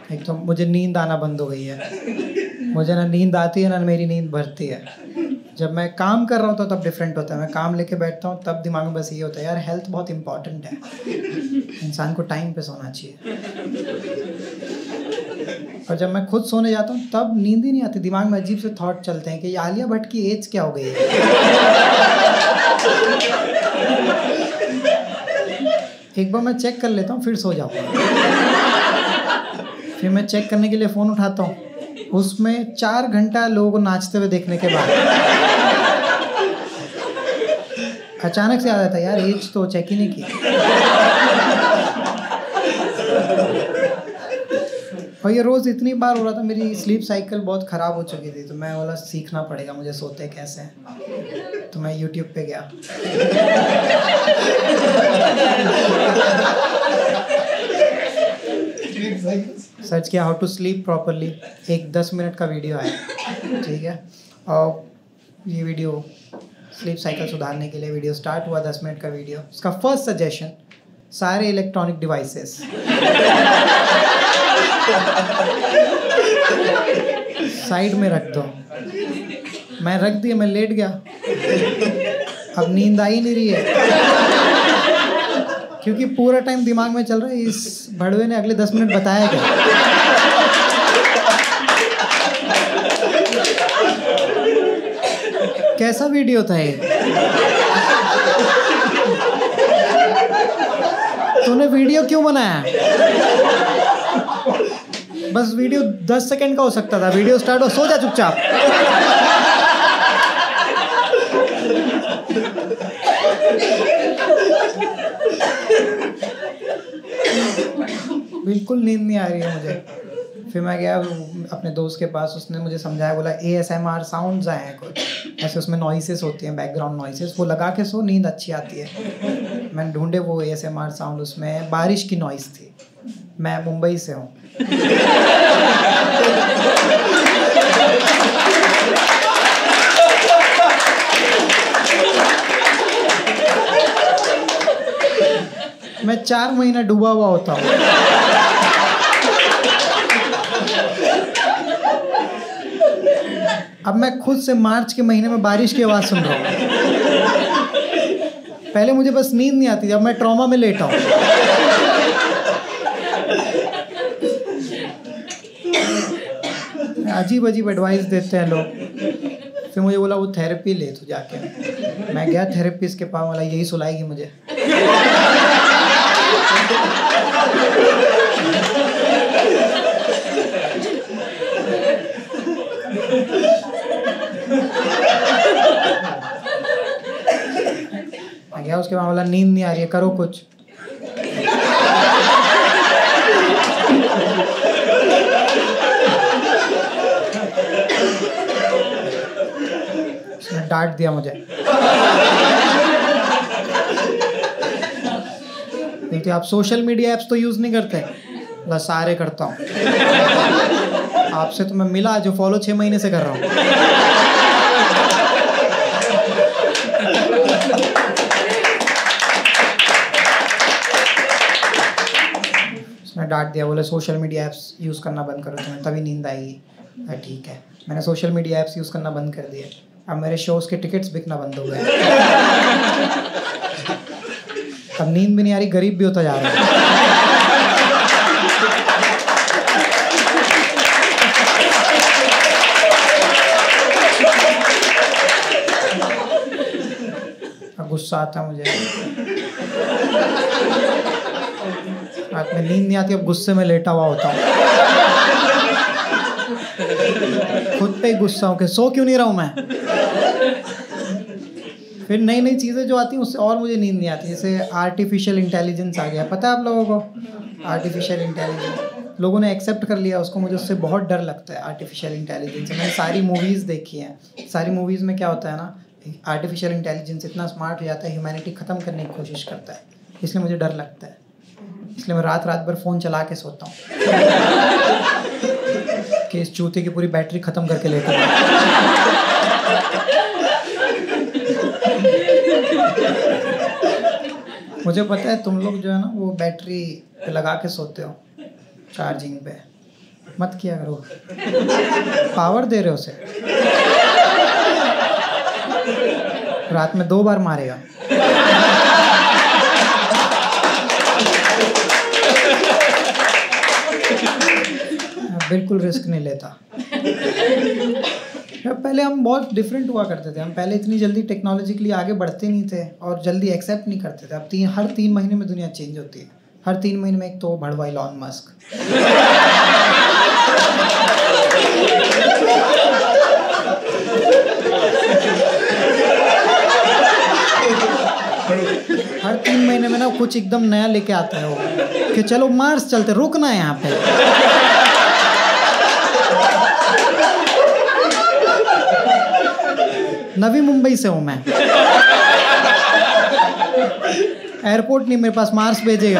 एक तो मुझे नींद आना बंद हो गई है, मुझे ना नींद आती है ना मेरी नींद भरती है। जब मैं काम कर रहा होता हूँ तब डिफरेंट होता है, मैं काम लेके बैठता हूँ तब दिमाग में बस ये होता है यार हेल्थ बहुत इंपॉर्टेंट है, इंसान को टाइम पे सोना चाहिए। और जब मैं खुद सोने जाता हूँ तब नींद ही नहीं आती, दिमाग में अजीब से थॉट चलते हैं कि आलिया भट्ट की एज क्या हो गई है। एक बार मैं चेक कर लेता हूँ फिर सो जाऊँगा। फिर मैं चेक करने के लिए फ़ोन उठाता हूँ, उसमें 4 घंटा लोगों को नाचते हुए देखने के बाद अचानक से याद आता है यार एज तो चेक ही नहीं की। और ये रोज़ इतनी बार हो रहा था, मेरी स्लीप साइकिल बहुत ख़राब हो चुकी थी, तो मैं बोला सीखना पड़ेगा मुझे सोते कैसे हैं। तो मैं YouTube पे गया। सर्च किया हाउ टू स्लीप प्रॉपरली, एक 10 मिनट का वीडियो आया, ठीक है। और ये वीडियो स्लीप साइकिल सुधारने के लिए वीडियो स्टार्ट हुआ, 10 मिनट का वीडियो। उसका फर्स्ट सजेशन, सारे इलेक्ट्रॉनिक डिवाइसेस साइड में रख दो। मैं रख दिया, मैं लेट गया, अब नींद आ ही नहीं रही है क्योंकि पूरा टाइम दिमाग में चल रहा है इस भड़वे ने अगले 10 मिनट बताया क्या। कैसा वीडियो था ये? तूने वीडियो क्यों बनाया? बस वीडियो 10 सेकंड का हो सकता था, वीडियो स्टार्ट हो, सो जा चुपचाप। बिल्कुल नींद नहीं आ रही है मुझे। फिर मैं गया अपने दोस्त के पास, उसने मुझे समझाया, बोला ASMR साउंड्स आए हैं कुछ ऐसे, उसमें नॉइसेस होती हैं, बैकग्राउंड नॉइसेस, वो लगा के सो, नींद अच्छी आती है। मैंने ढूंढे वो ASMR साउंड, उसमें बारिश की नॉइस थी। मैं मुंबई से हूँ। मैं 4 महीना डूबा हुआ होता हूँ। अब मैं खुद से मार्च के महीने में बारिश की आवाज़ सुन रहा हूँ। पहले मुझे बस नींद नहीं आती, जब मैं ट्रॉमा में लेटा हूँ। अजीब अजीब एडवाइस देते हैं लोग। फिर मुझे बोला वो थेरेपी ले तू जाके। मैं गया थेरेपिस्ट के पास, वाला यही सुलाएगी मुझे। गया उसके बाद, बोला नींद नहीं आ रही है, करो कुछ। उसने डांट दिया मुझे, क्योंकि आप सोशल मीडिया ऐप्स तो यूज नहीं करते। बोला सारे करता हूँ। आपसे तो मैं मिला जो फॉलो 6 महीने से कर रहा हूँ। डांट दिया, बोले सोशल मीडिया ऐप्स यूज़ करना बंद करो, तुम्हें तभी नींद आएगी। ठीक है, मैंने सोशल मीडिया ऐप्स यूज़ करना बंद कर दिए। अब मेरे शोज़ के टिकट्स बिकना बंद हो गए। अब नींद भी नहीं आ रही, गरीब भी होता जा रहा है। अब गुस्सा आता मुझे, रात में नींद नहीं आती, अब गुस्से में लेटा हुआ होता हूँ। खुद पे ही गुस्सा हूँ कि सो क्यों नहीं रहा हूँ मैं। फिर नई नई चीज़ें जो आती हैं उससे और मुझे नींद नहीं आती। जैसे आर्टिफिशियल इंटेलिजेंस आ गया, पता है आप लोगों को? आर्टिफिशियल इंटेलिजेंस लोगों ने एक्सेप्ट कर लिया उसको, मुझे उससे बहुत डर लगता है आर्टिफिशियल इंटेलिजेंस से। मैंने सारी मूवीज़ देखी हैं, सारी मूवीज़ में क्या होता है ना, आर्टिफिशियल इंटेलिजेंस इतना स्मार्ट हो जाता है, ह्यूमैनिटी ख़त्म करने की कोशिश करता है, इसलिए मुझे डर लगता है। इसलिए मैं रात भर फ़ोन चला के सोता हूँ कि इस चूते की पूरी बैटरी ख़त्म करके लेता हूँ। मुझे पता है तुम लोग जो है ना वो बैटरी पे लगा के सोते हो चार्जिंग पे, मत किया करो, पावर दे रहे हो उसे, रात में 2 बार मारेगा। बिल्कुल रिस्क नहीं लेता। पहले हम बहुत डिफरेंट हुआ करते थे, हम पहले इतनी जल्दी टेक्नोलॉजिकली आगे बढ़ते नहीं थे और जल्दी एक्सेप्ट नहीं करते थे। अब हर 3 महीने में दुनिया चेंज होती है, हर 3 महीने में एक तो भड़वा इलॉन मस्क। हर 3 महीने में ना कुछ एकदम नया लेके आता है वो, कि चलो मार्स चलते, रुकना है यहाँ पे। नवी मुंबई से हूँ मैं, एयरपोर्ट नहीं मेरे पास, मार्स भेजेगा।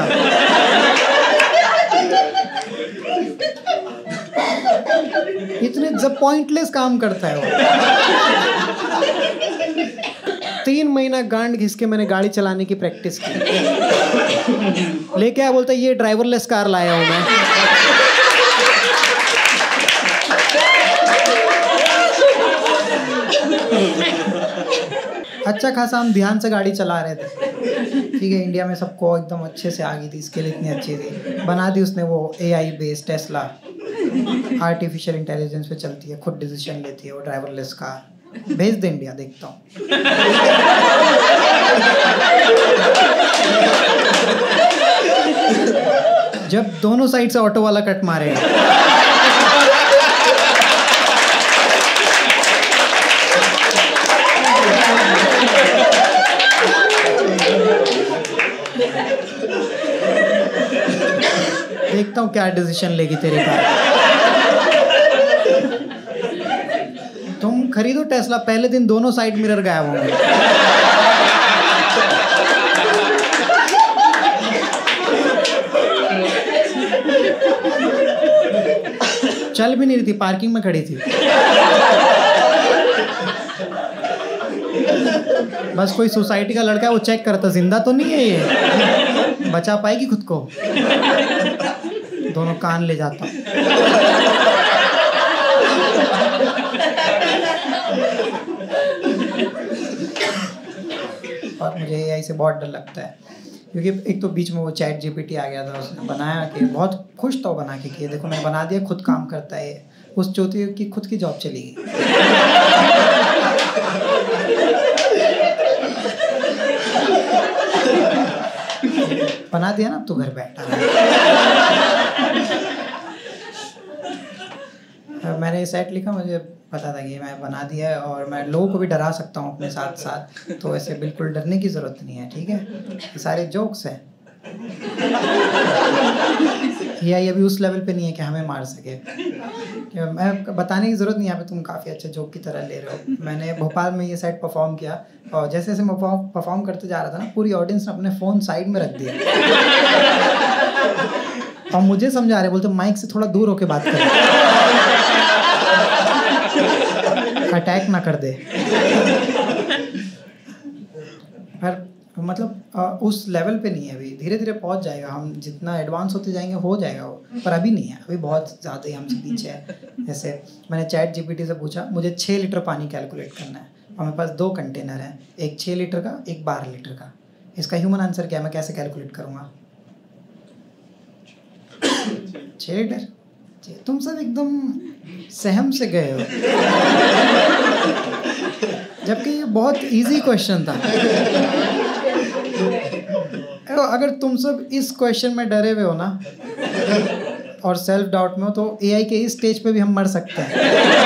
इतने जब पॉइंटलेस काम करता है वो। 3 महीना गांड घिस के मैंने गाड़ी चलाने की प्रैक्टिस की, लेके आया, बोलता ये ड्राइवरलेस कार लाया हूँ मैं। अच्छा खासा हम ध्यान से गाड़ी चला रहे थे, ठीक है, इंडिया में सबको एकदम अच्छे से आ गई थी, इसके लिए इतनी अच्छी थी, बना दी उसने वो AI based Tesla, artificial intelligence पे चलती है, खुद डिसीजन लेती है, वो ड्राइवरलेस कार। भेज दे इंडिया, देखता हूँ। जब दोनों साइड से ऑटो वाला कट मारेगा, देखता हूँ क्या डिसीजन लेगी तेरी कार। तुम खरीदो टेस्ला, पहले दिन दोनों साइड मिरर गायब होंगे। चल भी नहीं रही थी, पार्किंग में खड़ी थी। बस कोई सोसाइटी का लड़का है, वो चेक करता जिंदा तो नहीं है, ये बचा पाएगी खुद को। दोनों कान ले जाता। और मुझे AI से बहुत डर लगता है, क्योंकि एक तो बीच में वो ChatGPT आ गया था, उसने बनाया कि बहुत खुश था बना के कि देखो मैं बना दिया, खुद काम करता है। उस चौथी की खुद की जॉब चली गई। बना दिया ना, तू घर बैठा है। मैंने सेट लिखा, मुझे पता था कि मैं बना दिया है और मैं लोगों को भी डरा सकता हूँ अपने साथ साथ, तो ऐसे बिल्कुल डरने की ज़रूरत नहीं है, ठीक है। ये सारे जोक्स हैं। AI अभी उस लेवल पे नहीं है कि हमें मार सके। मैं बताने की ज़रूरत नहीं, यहाँ पे तुम काफ़ी अच्छे जोक की तरह ले रहे हो। मैंने भोपाल में ये सेट परफॉर्म किया और जैसे जैसे मैं परफॉर्म करते जा रहा था ना, पूरी ऑडियंस ने अपने फ़ोन साइड में रख दिया और मुझे समझा रहे, बोलते माइक से थोड़ा दूर होके बात कर, अटैक ना कर दे। पर मतलब उस लेवल पे नहीं है अभी, धीरे धीरे पहुंच जाएगा। हम जितना एडवांस होते जाएंगे हो जाएगा वो, पर अभी नहीं है, अभी बहुत ज़्यादा ही हमसे पीछे है। जैसे मैंने ChatGPT से पूछा, मुझे 6 लीटर पानी कैलकुलेट करना है और मेरे पास 2 कंटेनर हैं, एक 6 लीटर का, एक 12 लीटर का। इसका ह्यूमन आंसर क्या है, मैं कैसे कैलकुलेट करूँगा? 6 लीटर। तुम सब एकदम सहम से गए हो, जबकि ये बहुत इजी क्वेश्चन था। अगर तुम सब इस क्वेश्चन में डरे हुए हो ना और सेल्फ डाउट में हो, तो AI के इस स्टेज पे भी हम मर सकते हैं।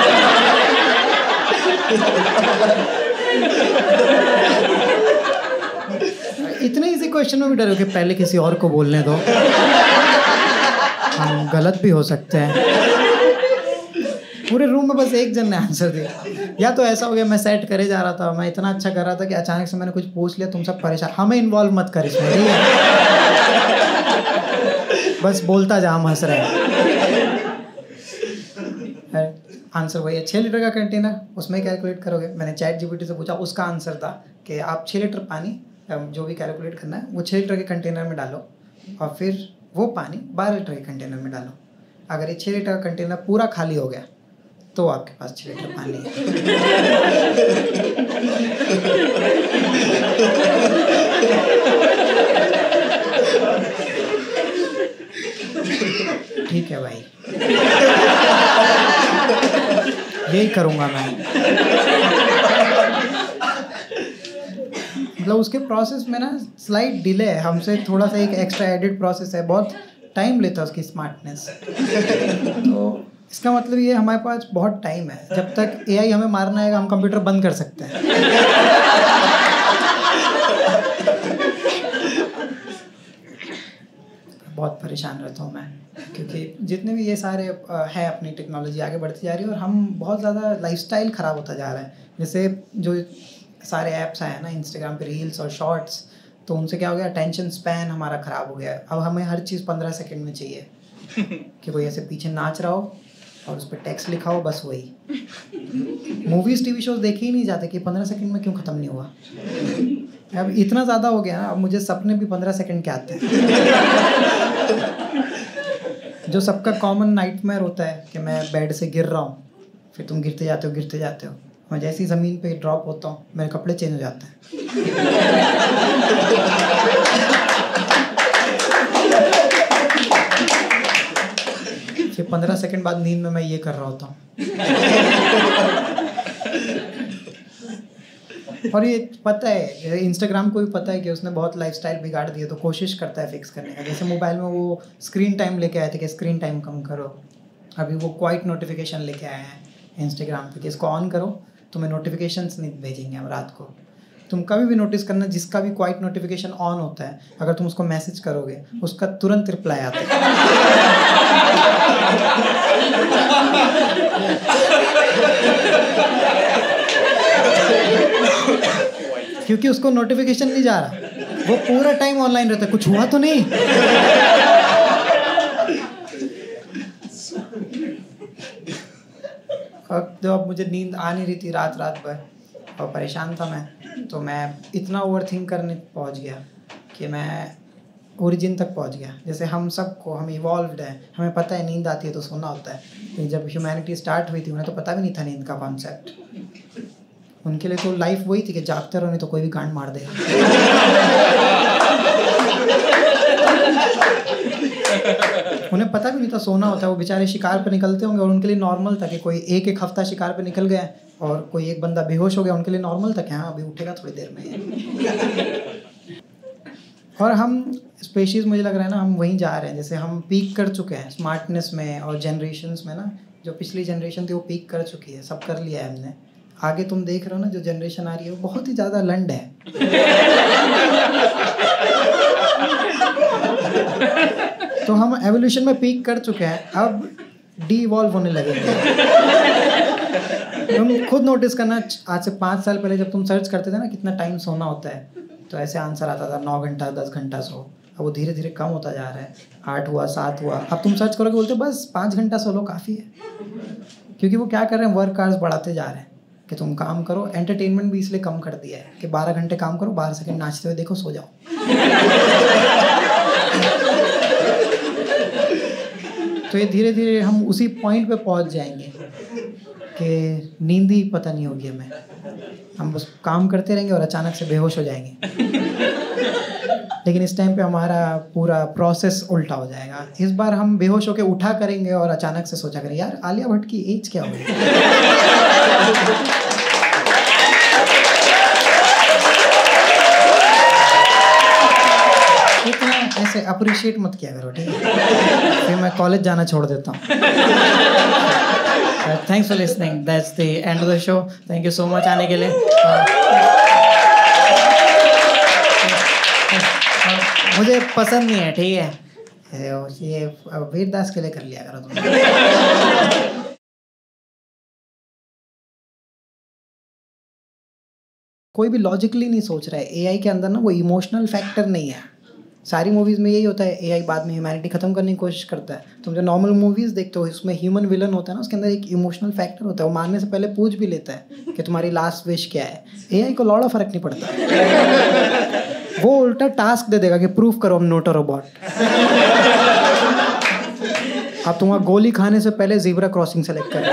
इतने इजी क्वेश्चन में भी डरे हो कि पहले किसी और को बोलने दो, हम गलत भी हो सकते हैं। पूरे रूम में बस एक जन ने आंसर दिया। या तो ऐसा हो गया, मैं सेट करे जा रहा था, मैं इतना अच्छा कर रहा था कि अचानक से मैंने कुछ पूछ लिया, तुम सब परेशान। हमें इन्वॉल्व मत कर इसमें, ठीक है? बस बोलता जा, हम हंस रहे हैं। आंसर वही है, 6 लीटर का कंटेनर, उसमें कैलकुलेट करोगे। मैंने ChatGPT से पूछा, उसका आंसर था कि आप 6 लीटर पानी, जो भी कैलकुलेट करना है वो 6 लीटर के कंटेनर में डालो और फिर वो पानी 12 लीटर के कंटेनर में डालो। अगर ये 6 लीटर का कंटेनर पूरा खाली हो गया तो आपके पास 6 लीटर पानी है। ठीक है भाई, यही करूँगा मैं। मतलब उसके प्रोसेस में ना स्लाइट डिले है हमसे, थोड़ा सा एक एक्स्ट्रा एडिड प्रोसेस है, बहुत टाइम लेता है उसकी स्मार्टनेस। तो इसका मतलब ये हमारे पास बहुत टाइम है, जब तक एआई हमें मारना है हम कंप्यूटर बंद कर सकते हैं। बहुत परेशान रहता हूँ मैं, क्योंकि जितने भी ये सारे है अपनी टेक्नोलॉजी आगे बढ़ती जा रही है और हम बहुत ज़्यादा लाइफस्टाइल ख़राब होता जा रहा है। जैसे जो सारे ऐप्स आए हैं ना, इंस्टाग्राम पे रील्स और शॉर्ट्स, तो उनसे क्या हो गया, अटेंशन स्पैन हमारा ख़राब हो गया। अब हमें हर चीज़ 15 सेकंड में चाहिए कि कोई ऐसे पीछे नाच रहा हो और उस पर टेक्स्ट लिखा हो, बस वही। मूवीज़ टीवी शोज़ देखे ही नहीं जाते कि 15 सेकंड में क्यों ख़त्म नहीं हुआ। अब इतना ज़्यादा हो गया ना, अब मुझे सपने भी 15 सेकंड के आते हैं। जो सबका कॉमन नाइटमेयर होता है कि मैं बेड से गिर रहा हूँ, फिर तुम गिरते जाते हो, मैं जैसे ही ज़मीन पे ड्रॉप होता हूँ मेरे कपड़े चेंज हो जाते हैं। फिर 15 सेकंड बाद नींद में मैं ये कर रहा होता हूँ। और ये पता है, इंस्टाग्राम को भी पता है कि उसने बहुत लाइफस्टाइल बिगाड़ दिया, तो कोशिश करता है फिक्स करने का। जैसे मोबाइल में वो स्क्रीन टाइम लेके आए थे कि स्क्रीन टाइम कम करो, अभी वो क्वाइट नोटिफिकेशन लेके आए हैं इंस्टाग्राम पे कि इसको ऑन करो, तुम्हें नोटिफिकेशंस नहीं भेजेंगे हम रात को। तुम कभी भी नोटिस करना, जिसका भी क्वाइट नोटिफिकेशन ऑन होता है, अगर तुम उसको मैसेज करोगे उसका तुरंत रिप्लाई आता है। क्योंकि उसको नोटिफिकेशन नहीं जा रहा, वो पूरा टाइम ऑनलाइन रहता है, कुछ हुआ तो नहीं। अब मुझे नींद आ नहीं रही थी रात भर और परेशान था मैं, तो मैं इतना ओवरथिंक करने पहुंच गया कि मैं ओरिजिन तक पहुंच गया। जैसे हम इवॉल्व्ड हैं, हमें पता है नींद आती है तो सोना होता है, लेकिन जब ह्यूमैनिटी स्टार्ट हुई थी उन्हें तो पता भी नहीं था नींद का कॉन्सेप्ट। उनके लिए तो लाइफ वही थी कि जागते रहो नहीं तो कोई भी गांड मार देगा। उन्हें पता भी नहीं था सोना होता है। वो बेचारे शिकार पे निकलते होंगे और उनके लिए नॉर्मल था कि कोई एक हफ्ता शिकार पे निकल गया और कोई एक बंदा बेहोश हो गया, उनके लिए नॉर्मल था कि हाँ अभी उठेगा थोड़ी देर में। और हम स्पेशीज़, मुझे लग रहा है ना, हम वहीं जा रहे हैं। जैसे हम पीक कर चुके हैं स्मार्टनेस में और जनरेशन्स में ना, जो पिछली जनरेशन थी वो पीक कर चुकी है, सब कर लिया है हमने। आगे तुम देख रहे हो ना जो जनरेशन आ रही है वो बहुत ही ज़्यादा लंड है। तो हम एवोल्यूशन में पीक कर चुके हैं, अब डी इवॉल्व होने लगेंगे। तुम खुद नोटिस करना, आज से 5 साल पहले जब तुम सर्च करते थे ना कितना टाइम सोना होता है, तो ऐसे आंसर आता था 9 घंटा 10 घंटा सो। अब वो धीरे धीरे कम होता जा रहा है, 8 हुआ 7 हुआ। अब तुम सर्च करोगे बोलते बस 5 घंटा सो लो काफ़ी है। क्योंकि वो क्या कर रहे हैं, वर्क आवर्स बढ़ाते जा रहे हैं कि तुम काम करो। एंटरटेनमेंट भी इसलिए कम कर दिया है कि 12 घंटे काम करो, 12 सेकंड नाचते हुए देखो, सो जाओ। तो ये धीरे धीरे हम उसी पॉइंट पे पहुंच जाएंगे कि नींद ही पता नहीं होगी हमें, हम बस काम करते रहेंगे और अचानक से बेहोश हो जाएंगे। लेकिन इस टाइम पे हमारा पूरा प्रोसेस उल्टा हो जाएगा। इस बार हम बेहोश होकर उठा करेंगे और अचानक से सोचा करेंगे यार आलिया भट्ट की एज क्या होगी। इतना ऐसे अप्रिशिएट मत किया करो, ठीक है? फिर मैं कॉलेज जाना छोड़ देता हूँ। Thanks for listening, that's the end of the show. Thank you so much आने के लिए। मुझे पसंद नहीं है, ठीक है? ये वीरदास के लिए कर लिया करो तुम। कोई भी लॉजिकली नहीं सोच रहा है। एआई के अंदर ना वो इमोशनल फैक्टर नहीं है। सारी मूवीज़ में यही होता है, एआई बाद में ह्यूमैनिटी ख़त्म करने की कोशिश करता है। तुम जो नॉर्मल मूवीज़ देखते हो उसमें ह्यूमन विलन होता है ना, उसके अंदर एक इमोशनल फैक्टर होता है। वो मारने से पहले पूछ भी लेता है कि तुम्हारी लास्ट विश क्या है। एआई को लौड़ा फ़र्क नहीं पड़ता, वो उल्टा टास्क दे देगा कि प्रूफ करो हम नॉट अ रोबोट। आप तुम्हारा गोली खाने से पहले ज़ीब्रा क्रॉसिंग सेलेक्ट करें।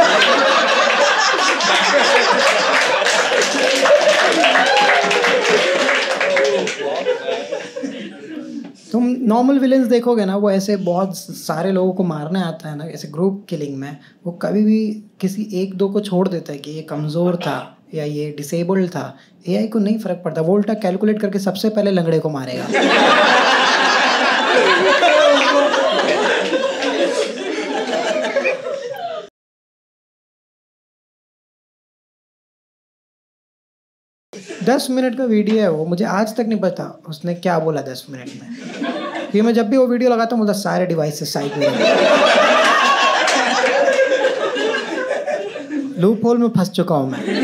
तुम नॉर्मल विलेंस देखोगे ना, वो ऐसे बहुत सारे लोगों को मारने आता है ना, ऐसे ग्रुप किलिंग में, वो कभी भी किसी एक दो को छोड़ देता है कि ये कमज़ोर था या ये डिसेबल्ड था। एआई को नहीं फ़र्क पड़ता, वो उल्टा कैलकुलेट करके सबसे पहले लंगड़े को मारेगा। 10 मिनट का वीडियो है वो, मुझे आज तक नहीं पता उसने क्या बोला 10 मिनट में। फिर मैं जब भी वो वीडियो लगाता हूँ, बोलता सारे डिवाइसेस साइड में। लूप होल में फंस चुका हूँ मैं।